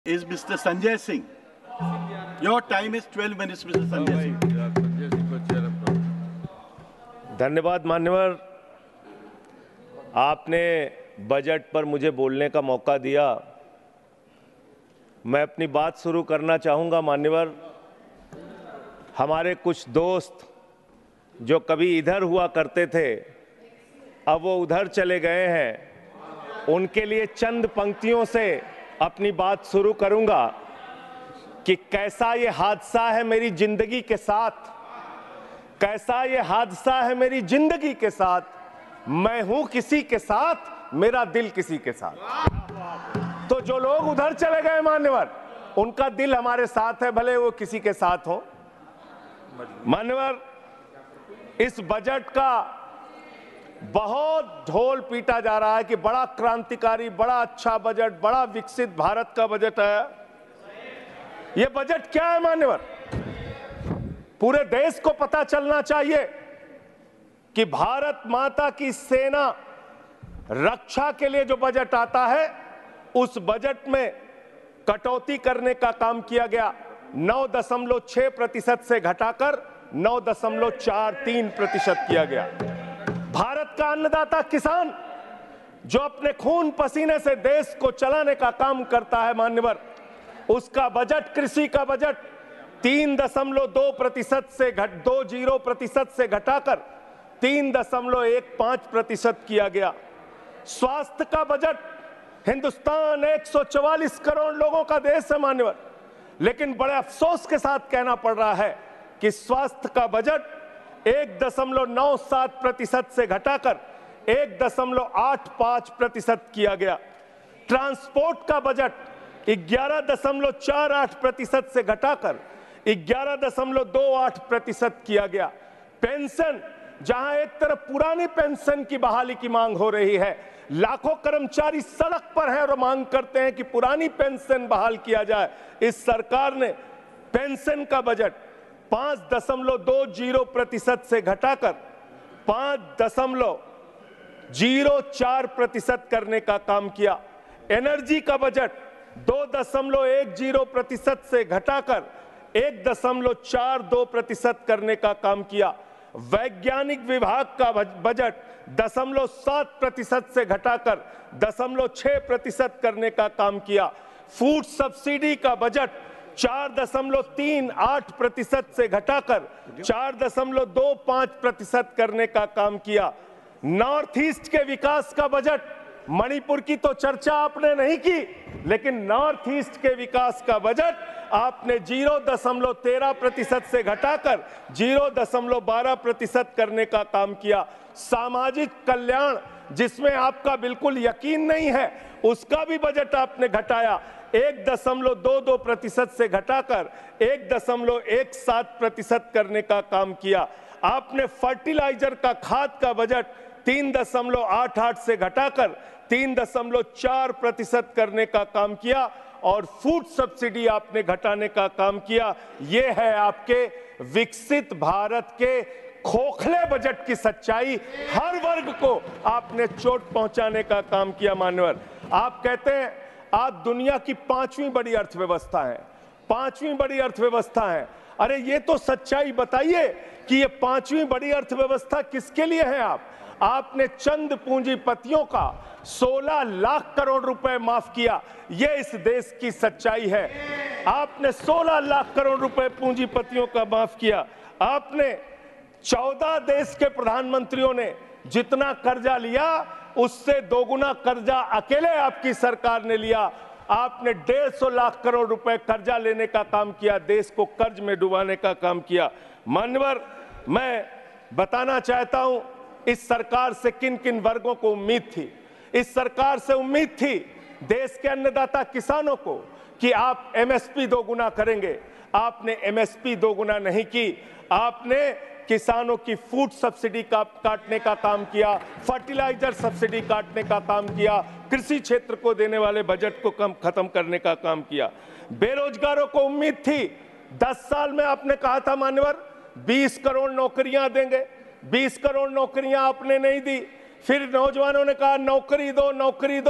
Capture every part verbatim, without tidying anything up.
is Mister Sanjay Singh. Your time is twelve minutes, Mister Sanjay Singh. धन्यवाद मान्यवर, आपने budget पर मुझे बोलने का मौका दिया। मैं अपनी बात शुरू करना चाहूँगा मान्यवर। हमारे कुछ दोस्त जो कभी इधर हुआ करते थे, अब वो उधर चले गए हैं। उनके लिए चंद पंक्तियों से अपनी बात शुरू करूँगा कि कैसा ये हादसा है मेरी जिंदगी के साथ, कैसा ये हादसा है मेरी जिंदगी के साथ, मैं हूं किसी के साथ, मेरा दिल किसी के साथ। तो जो लोग उधर चले गए मान्यवर, उनका दिल हमारे साथ है, भले वो किसी के साथ हो। मान्यवर, इस बजट का बहुत ढोल पीटा जा रहा है कि बड़ा क्रांतिकारी, बड़ा अच्छा बजट, बड़ा विकसित भारत का बजट है। यह बजट क्या है मान्यवर? पूरे देश को पता चलना चाहिए कि भारत माता की सेना रक्षा के लिए जो बजट आता है, उस बजट में कटौती करने का काम किया गया। नौ दशमलव छह प्रतिशत से घटाकर नौ दशमलव चार तीन प्रतिशत किया गया। भारत का अन्नदाता किसान जो अपने खून पसीने से देश को चलाने का काम करता है मान्यवर, उसका बजट, कृषि का बजट तीन दशमलव दो प्रतिशत से घट दो जीरो प्रतिशत से घटाकर तीन दशमलव एक पांच प्रतिशत किया गया। स्वास्थ्य का बजट, हिंदुस्तान एक सौ चवालीस करोड़ लोगों का देश है मान्यवर, लेकिन बड़े अफसोस के साथ कहना पड़ रहा है कि स्वास्थ्य का बजट एक दशमलव नौ सात प्रतिशत से घटाकर एक दशमलव आठ पांच प्रतिशत किया गया। ट्रांसपोर्ट का बजट ग्यारह दशमलव चार आठ प्रतिशत से घटाकर ग्यारह दशमलव दो आठ प्रतिशत किया गया। पेंशन, जहां एक तरफ पुरानी पेंशन की बहाली की मांग हो रही है, लाखों कर्मचारी सड़क पर हैं और मांग करते हैं कि पुरानी पेंशन बहाल किया जाए, इस सरकार ने पेंशन का बजट पांच दशमलव दो जीरो प्रतिशत से घटाकर पांच दशमलव जीरो चार प्रतिशत करने का काम किया। एनर्जी का बजट दो दशमलव एक जीरो प्रतिशत से घटाकर एक दशमलव चार दो प्रतिशत करने का काम किया। वैज्ञानिक विभाग का बजट दशमलव सात प्रतिशत से घटाकर दशमलव छह प्रतिशत करने का काम किया। फूड सब्सिडी का बजट चार दशमलव तीन आठ प्रतिशत से घटाकर चार दशमलव दो पांच प्रतिशत करने का काम किया। नॉर्थ ईस्ट के विकास का बजट, मणिपुर की तो चर्चा आपने नहीं की, लेकिन नॉर्थ ईस्ट के विकास का बजट आपने जीरो दशमलव तेरह प्रतिशत से घटाकर जीरो दशमलव बारह प्रतिशत करने का काम किया। सामाजिक कल्याण, जिसमें आपका बिल्कुल यकीन नहीं है, उसका भी बजट आपने घटाया। एक दशमलव दो दो प्रतिशत से घटाकर एक दशमलव एक सात प्रतिशत करने का काम किया। आपने फर्टिलाइजर का, खाद का बजट तीन दशमलव आठ आठ से घटाकर तीन दशमलव चार प्रतिशत करने का काम किया और फूड सब्सिडी आपने घटाने का काम किया। यह है आपके विकसित भारत के खोखले बजट की सच्चाई। हर वर्ग को आपने चोट पहुंचाने का काम किया मान्यवर। आप कहते हैं आप दुनिया की पांचवी बड़ी अर्थव्यवस्था है, पांचवी बड़ी अर्थव्यवस्था है। अरे ये तो सच्चाई बताइए कि ये पांचवी बड़ी अर्थव्यवस्था किसके लिए है? आप आपने चंद पूंजीपतियों का सोलह लाख करोड़ रुपए माफ किया, ये इस देश की सच्चाई है। आपने सोलह लाख करोड़ रुपए पूंजीपतियों का माफ किया। आपने चौदह देश के प्रधानमंत्रियों ने जितना कर्जा लिया, उससे दोगुना कर्जा अकेले आपकी सरकार ने लिया। आपने डेढ़ सौ लाख करोड़ रुपए कर्जा लेने का काम किया, देश को कर्ज में डुबाने का काम किया। मान्यवर, मैं बताना चाहता हूं इस सरकार से किन किन वर्गों को उम्मीद थी। इस सरकार से उम्मीद थी देश के अन्नदाता किसानों को कि आप एमएसपी दोगुना करेंगे। आपने एमएसपी दोगुना नहीं की, आपने किसानों की फूड सब्सिडी का काटने का काम किया, फर्टिलाइजर सब्सिडी काटने का काम किया, कृषि क्षेत्र को देने वाले बजट को कम खत्म करने का काम किया। बेरोजगारों को उम्मीद थी, दस साल में आपने कहा था मान्यवर बीस करोड़ नौकरियां देंगे, बीस करोड़ नौकरियां आपने नहीं दी। फिर नौजवानों ने कहा नौकरी दो, नौकरी दो,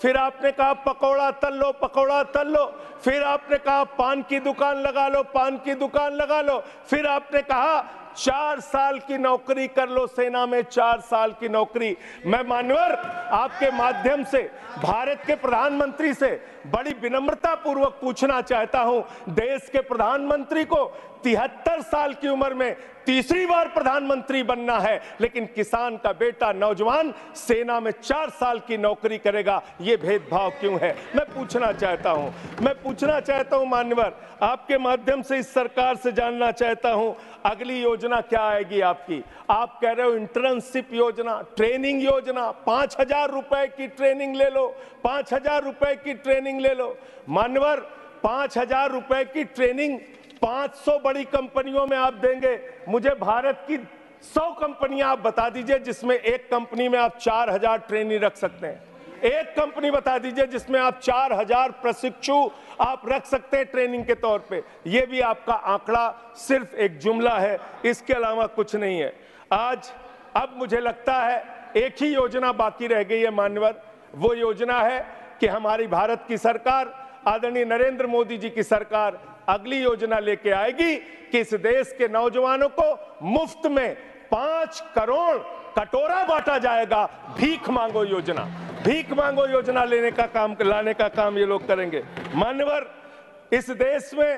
फिर आपने कहा पकौड़ा तल लो, पकौड़ा तल लो, फिर आपने कहा पान की दुकान लगा लो, पान की दुकान लगा लो, फिर आपने कहा चार साल की नौकरी कर लो सेना में, चार साल की नौकरी। मैं मान्यवर आपके माध्यम से भारत के प्रधानमंत्री से बड़ी विनम्रता पूर्वक पूछना चाहता हूं, देश के प्रधानमंत्री को तिहत्तर साल की उम्र में तीसरी बार प्रधानमंत्री बनना है, लेकिन किसान का बेटा नौजवान सेना में चार साल की नौकरी करेगा, ये भेदभाव क्यों है? मैं पूछना चाहता हूं मैं पूछना चाहता हूं मान्यवर, आपके माध्यम से इस सरकार से जानना चाहता हूं, अगली योजना क्या आएगी आपकी? आप कह रहे हो इंटर्नशिप योजना, ट्रेनिंग योजना, पांच हजार रुपए की ट्रेनिंग ले लो, पांच हजार रुपए की ट्रेनिंग ले लो। मान्यवर, पांच हजार रुपए की ट्रेनिंग पांच सौ बड़ी कंपनियों में आप देंगे, मुझे भारत की सौ कंपनियां आप बता दीजिए जिसमें एक कंपनी में आप चार हजार ट्रेनी रख सकते हैं। एक कंपनी बता दीजिए जिसमें आप चार हजार प्रशिक्षु आप रख सकते हैं ट्रेनिंग के तौर पे। ये भी आपका आंकड़ा सिर्फ एक जुमला है, इसके अलावा कुछ नहीं है। आज अब मुझे लगता है एक ही योजना बाकी रह गई है मान्यवर, वो योजना है कि हमारी भारत की सरकार, आदरणीय नरेंद्र मोदी जी की सरकार अगली योजना लेके आएगी कि इस देश के नौजवानों को मुफ्त में पांच करोड़ कटोरा बांटा जाएगा। भीख मांगो योजना, भीख मांगो योजना लेने का काम लाने का काम ये लोग करेंगे। मान्यवर, इस देश में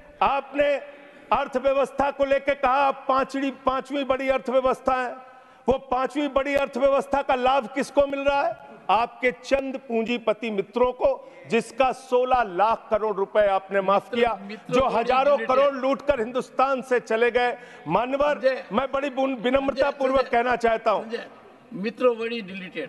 आपने अर्थव्यवस्था को लेकर कहा पांचवी पांचवी बड़ी अर्थव्यवस्था है, वो पांचवी बड़ी अर्थव्यवस्था का लाभ किसको मिल रहा है? आपके चंद पूंजीपति मित्रों को, जिसका सोलह लाख करोड़ रुपए आपने माफ किया, जो हजारों करोड़ लूटकर हिंदुस्तान से चले गए। मान्यवर, मैं बड़ी विनम्रता पूर्वक कहना चाहता हूं, मित्रों बड़ी डिलीटेड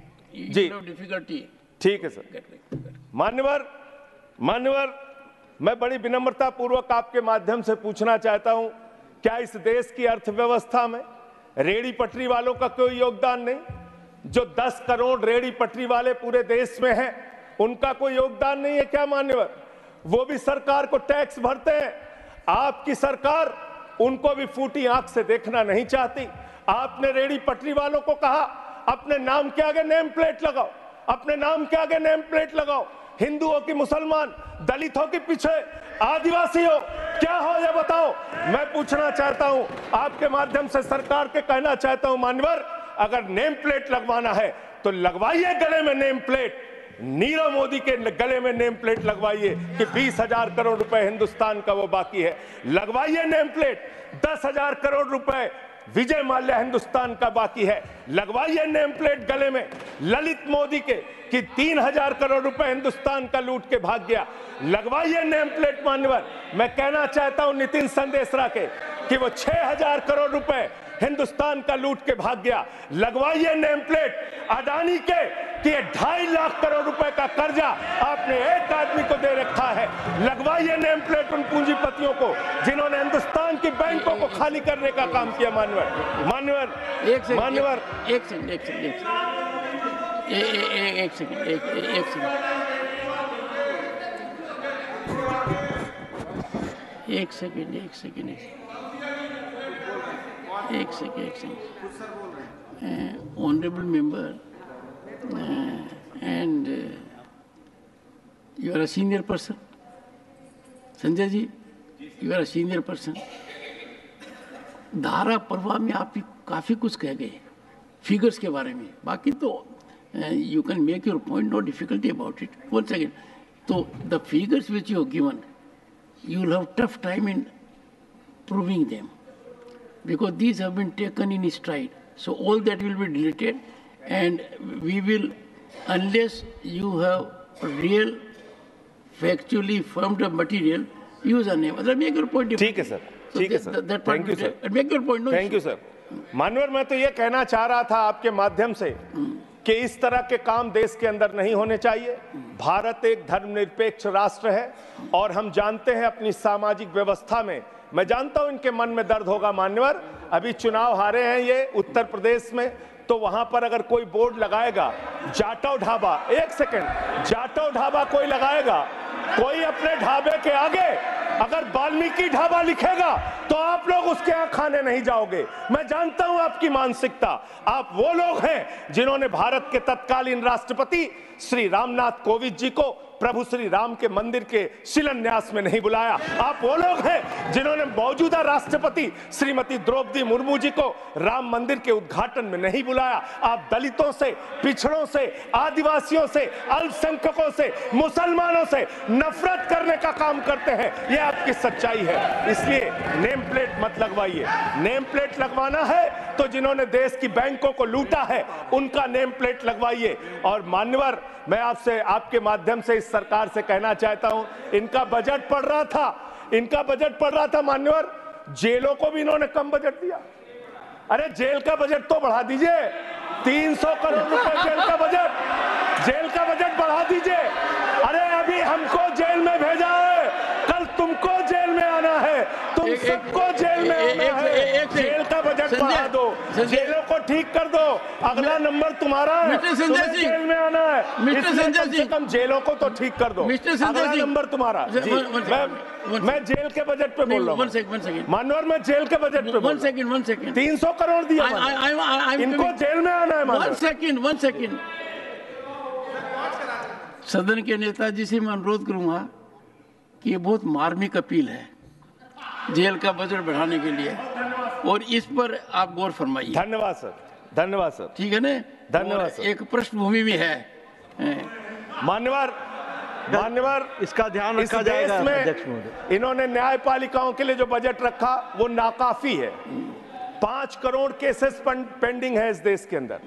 जी, डिफिकल्टी। ठीक है सर। मान्यवर मान्यवर मैं बड़ी विनम्रता पूर्वक आपके माध्यम से पूछना चाहता हूं, क्या इस देश की अर्थव्यवस्था में रेहड़ी पटरी वालों का कोई योगदान नहीं? जो दस करोड़ रेहड़ी पटरी वाले पूरे देश में हैं, उनका कोई योगदान नहीं है क्या मान्यवर? वो भी सरकार को टैक्स भरते हैं। आपकी सरकार उनको भी फूटी आंख से देखना नहीं चाहती। आपने रेहड़ी पटरी वालों को कहा अपने नाम के आगे नेम प्लेट लगाओ, अपने नाम के आगे नेम प्लेट लगाओ। हिंदुओं की, मुसलमान, दलितों के पीछे आदिवासी हो, क्या हो ये बताओ। मैं पूछना चाहता हूं, आपके माध्यम से सरकार के कहना चाहता हूं मान्यवर, अगर नेम प्लेट लगवाना है तो लगवाइए गले में नेम प्लेट, नीरव मोदी के गले में नेम प्लेट लगवाइए कि बीस हजार करोड़ रुपए हिंदुस्तान का वो बाकी है। लगवाइए नेम प्लेट, दस हजार करोड़ रुपए विजय माल्या हिंदुस्तान का बाकी है। लगवाइए नेम प्लेट गले में ललित मोदी के कि तीन हजार करोड़ रुपए हिंदुस्तान का लूट के भाग गया। लगवाइए नेम प्लेट मान्यवर। मैं कहना चाहता हूं नितिन संदेशरा के कि वो छह हजार करोड़ रुपए हिंदुस्तान का लूट के भाग गया। लगवाइए नेम प्लेट अडानी के कि ढाई लाख करोड़ रुपए का कर्जा आपने एक आदमी को दे रखा है। लगवाइए नेम प्लेट उन पूंजीपतियों को जिन्होंने हिंदुस्तान की बैंकों को खाली करने का काम किया। मान्यवर मान्यवर एक सेकंड मान्यवर एक सेकंड एक सेकंड एक सेकंड एक सेकंड एक एक सेकंड एक सेकंड एक सेकंड एक सेकंड एक second honourable member and you are a senior person, Sanjay ji, you are a senior person. धारा प्रवाह में आप काफ़ी कुछ कह गए फिगर्स के बारे में, बाकी तो you can make your point, no difficulty about it. One second, तो the figures which you have given, you will have tough time in proving them because these have been taken in stride. So all that will be deleted, and we will, unless you have real factually firmed up material, use a name. Otherwise, make your point. ठीक है sir, ठीक है sir, thank you sir, make your point. No thank you sir. मानवर, मैं तो ये कहना चाह रहा था आपके माध्यम से कि इस तरह के काम देश के अंदर नहीं होने चाहिए। भारत एक धर्मनिरपेक्ष राष्ट्र है और हम जानते हैं अपनी सामाजिक व्यवस्था में, मैं जानता हूं इनके मन में दर्द होगा मान्यवर, अभी चुनाव हारे हैं ये उत्तर प्रदेश में, तो वहां पर अगर कोई बोर्ड लगाएगा जाटव ढाबा, एक सेकंड, जाटव ढाबा कोई लगाएगा, कोई अपने ढाबे के आगे अगर वाल्मीकि ढाबा लिखेगा तो आप लोग उसके यहाँ खाने नहीं जाओगे। मैं जानता हूं आपकी मानसिकता। आप वो लोग हैं जिन्होंने भारत के तत्कालीन राष्ट्रपति श्री रामनाथ कोविंद जी को प्रभु श्री राम के मंदिर के शिलान्यास में नहीं बुलाया। आप वो लोग हैं जिन्होंने मौजूदा राष्ट्रपति श्रीमती द्रौपदी मुर्मू जी को राम मंदिर के उद्घाटन में नहीं बुलाया। आप दलितों से, पिछड़ों से, आदिवासियों से, अल्पसंख्यकों से, मुसलमानों से नफरत करने का काम करते हैं। ये आपकी सच्चाई है। इसलिए नेम प्लेट मत लगवाइए। नेम प्लेट लगवाना है तो जिन्होंने देश की बैंकों को लूटा है उनका नेम प्लेट लगवाइए। और मान्यवर, मैं आपसे, आपके माध्यम से इस सरकार से कहना चाहता हूं, इनका बजट पढ़ रहा था इनका बजट पढ़ रहा था मान्यवर, जेलों को भी इन्होंने कम बजट दिया। अरे जेल का बजट तो बढ़ा दीजिए, तीन सौ करोड़ रुपए जेल का बजट जेल का बजट बढ़ा दीजिए। अरे अभी हमको जेल में भेजा है, कल तुमको जेल में आना है, तुम सबको जेल में आना है। जेल का बजट बढ़ा दो, जेलों को ठीक कर दो, अगला नंबर तुम्हारा है, तुम्हें जेल में आना है, इसलिए कम से कम जेलों को तो ठीक कर दो, अगला नंबर तुम्हारा। मैं मैं जेल के बजट पे बोल रहा हूँ मानवर, मैं जेल के बजट पे वन सेकंड वन सेकंड तीन सौ करोड़ दिया, इनको जेल में आना है। वन सेकंड वन सेकंड सदन के नेताजी से मैं अनुरोध करूंगा कि ये बहुत मार्मिक अपील है जेल का बजट बढ़ाने के लिए, और इस पर आप गौर फरमाइए। धन्यवाद सर, धन्यवाद सर। ठीक है ना, धन्यवाद सर। एक पृष्ठभूमि भी है। मान्यवर मान्यवर इसका ध्यान रखा जाएगा। में इन्होंने न्यायपालिकाओं के लिए जो बजट रखा वो नाकाफी है। पांच करोड़ केसेस पेंडिंग है इस देश के अंदर,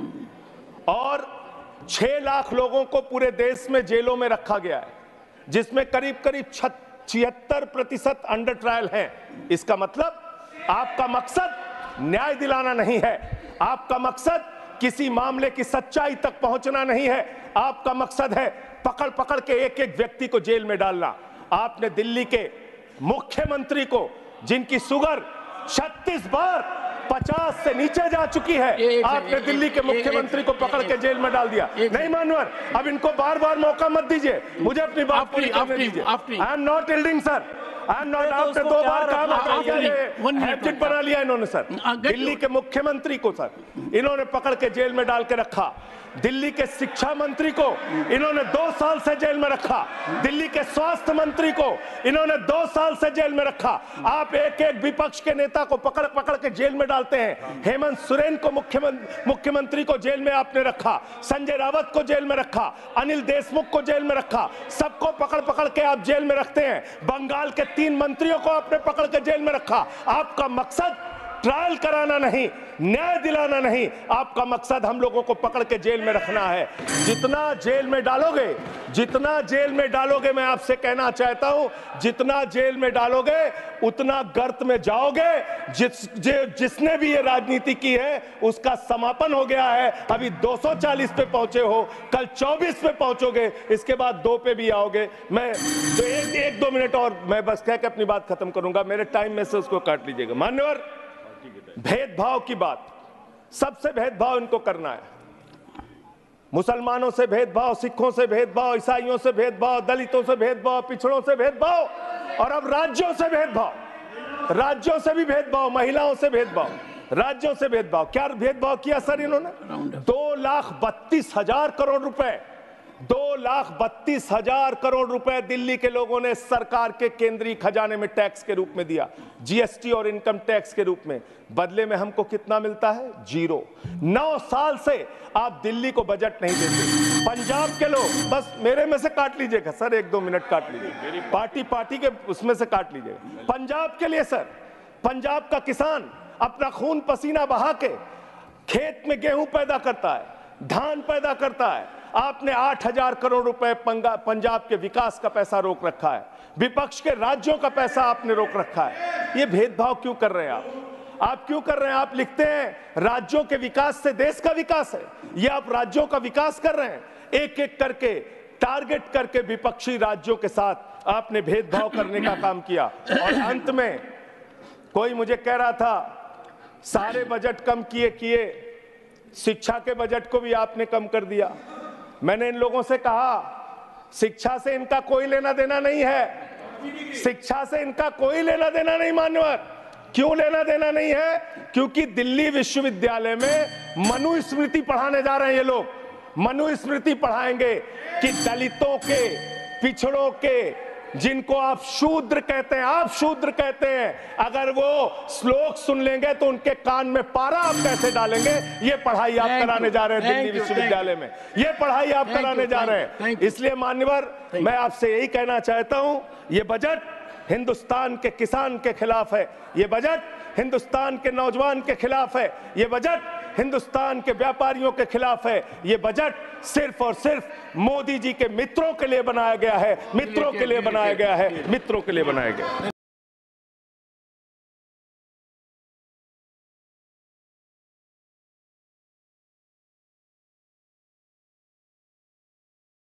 और छह लाख लोगों को पूरे देश में जेलों में रखा गया है, जिसमें करीब करीब छिहत्तर प्रतिशत अंडर ट्रायल है। इसका मतलब आपका मकसद न्याय दिलाना नहीं है, आपका मकसद किसी मामले की सच्चाई तक पहुंचना नहीं है, आपका मकसद है पकड़ पकड़ के एक एक व्यक्ति को जेल में डालना। आपने दिल्ली के मुख्यमंत्री को, जिनकी शुगर छत्तीस बार पचास से नीचे जा चुकी है, आपने दिल्ली के मुख्यमंत्री को पकड़ के जेल में डाल दिया। नहीं मानवर, अब इनको बार बार मौका मत दीजिए, मुझे अपनी बात पूरी करने दीजिए। I am not yielding sir, I am not. आपने दो बार कहा, हैट्रिक बना लिया इन्होंने सर। दिल्ली के मुख्यमंत्री को सर इन्होंने पकड़ के जेल में डाल के रखा, दिल्ली के शिक्षा मंत्री को इन्होंने दो साल से जेल में रखा, दिल्ली के स्वास्थ्य मंत्री को इन्होंने दो साल से जेल में रखा। आप एक एक विपक्ष के नेता को पकड़ पकड़ के जेल में डालते हैं। हेमंत सोरेन को मुख्यमंत्री मुख्यमंत्री को जेल में आपने रखा, संजय रावत को जेल में रखा, अनिल देशमुख को जेल में रखा, सबको पकड़ पकड़ के आप जेल में रखते हैं। बंगाल के तीन मंत्रियों को आपने पकड़ के जेल में रखा। आपका मकसद ट्रायल कराना नहीं, न्याय दिलाना नहीं, आपका मकसद हम लोगों को पकड़ के जेल में रखना है। जितना जेल में डालोगे जितना जेल में डालोगे मैं आपसे कहना चाहता हूं, जितना जेल में डालोगे उतना गर्त में जाओगे। जिस जिसने भी ये राजनीति की है उसका समापन हो गया है। अभी दो सौ चालीस पे पहुंचे हो, कल चौबीस पे पहुंचोगे, इसके बाद दो पे भी आओगे। मैं तो एक, एक दो मिनट और मैं बस कह के अपनी बात खत्म करूंगा, मेरे टाइम में से उसको काट लीजिएगा। मान्यवर, भेदभाव की बात, सबसे भेदभाव इनको करना है। मुसलमानों से भेदभाव, सिखों से भेदभाव, ईसाइयों से भेदभाव, दलितों से भेदभाव, पिछड़ों से भेदभाव, और अब राज्यों से भेदभाव, राज्यों से भी भेदभाव, महिलाओं से भेदभाव, राज्यों से भेदभाव। क्या भेदभाव किया सर इन्होंने? दो लाख बत्तीस हजार करोड़ रुपए दो लाख बत्तीस हजार करोड़ रुपए दिल्ली के लोगों ने सरकार के केंद्रीय खजाने में टैक्स के रूप में दिया, जीएसटी और इनकम टैक्स के रूप में। बदले में हमको कितना मिलता है? जीरो। नौ साल से आप दिल्ली को बजट नहीं देते। पंजाब के लोग, बस मेरे में से काट लीजिएगा सर, एक दो मिनट काट लीजिए, पार्टी पार्टी के उसमें से काट लीजिएगा। पंजाब के लिए सर, पंजाब का किसान अपना खून पसीना बहा के खेत में गेहूं पैदा करता है, धान पैदा करता है। आपने आठ हजार करोड़ रुपए पंजाब के विकास का पैसा रोक रखा है, विपक्ष के राज्यों का पैसा आपने रोक रखा है। ये भेदभाव क्यों कर रहे हैं आप? आप क्यों कर रहे हैं? आप लिखते हैं राज्यों के विकास से देश का विकास है, ये आप राज्यों का विकास कर रहे हैं। एक एक करके टारगेट करके विपक्षी राज्यों के साथ आपने भेदभाव करने का काम किया। और अंत में कोई मुझे कह रहा था सारे बजट कम किए किए, शिक्षा के बजट को भी आपने कम कर दिया। मैंने इन लोगों से कहा शिक्षा से इनका कोई लेना देना नहीं है, शिक्षा से इनका कोई लेना देना नहीं मान्यवर। क्यों लेना देना नहीं है? क्योंकि दिल्ली विश्वविद्यालय में मनुस्मृति पढ़ाने जा रहे हैं ये लोग। मनुस्मृति पढ़ाएंगे कि दलितों के, पिछड़ों के, जिनको आप शूद्र कहते हैं, आप शूद्र कहते हैं, अगर वो श्लोक सुन लेंगे तो उनके कान में पारा आप कैसे डालेंगे? ये पढ़ाई आप कराने जा रहे हैं दिल्ली विश्वविद्यालय में। ये पढ़ाई आप कराने जा रहे हैं। इसलिए मान्यवर, मैं आपसे यही कहना चाहता हूं, ये बजट हिंदुस्तान के किसान के खिलाफ है, ये बजट हिंदुस्तान के नौजवान के खिलाफ है, ये बजट हिंदुस्तान के व्यापारियों के खिलाफ है। ये बजट सिर्फ और सिर्फ मोदी जी के मित्रों के लिए बनाया गया है, मित्रों के लिए बनाया गया है, मित्रों के लिए बनाया गया है।